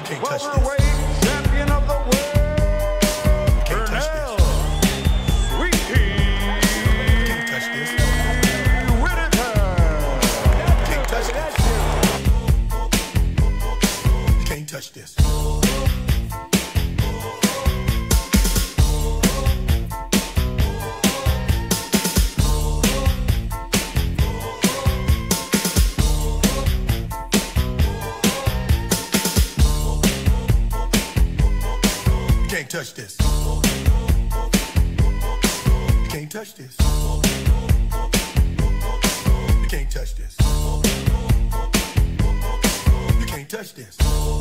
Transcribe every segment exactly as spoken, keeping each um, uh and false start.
welterweight champion of the world, Pernell, Pea Whitaker. Can't touch this. You can't touch this. Can't touch this. You can't touch this. You can't touch this. You can't touch this.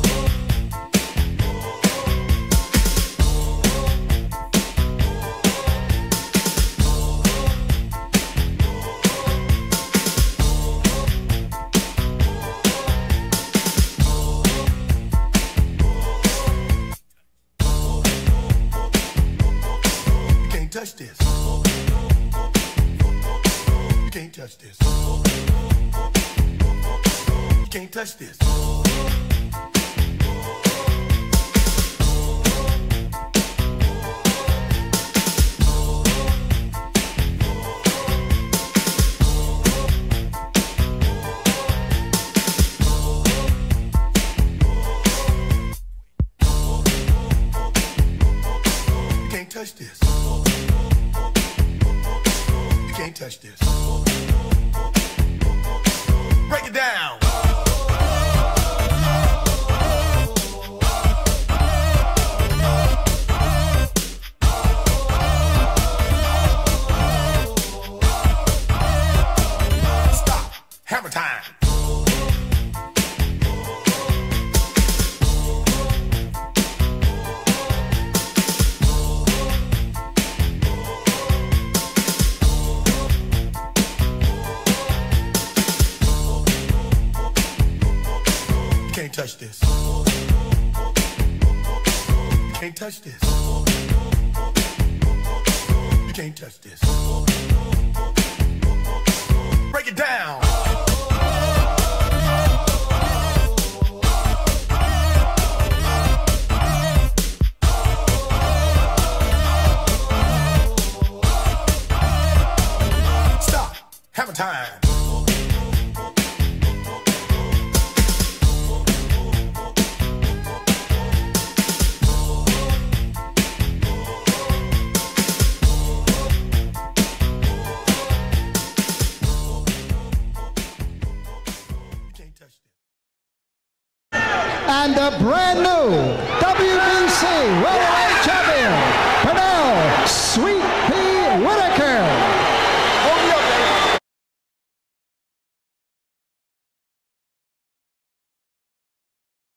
Touch this. You can't touch this. You can't touch this. You can't touch this. Can't touch this. Break it down. Stop. Hammer time. Can't touch this. You can't touch this. You can't touch this. Break it down. Stop. Hammer time. And the brand new W B C